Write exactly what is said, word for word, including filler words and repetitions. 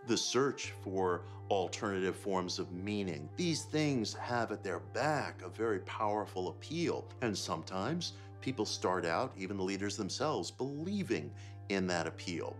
the search for alternative forms of meaning. These things have at their back a very powerful appeal. And sometimes people start out, even the leaders themselves, believing in that appeal.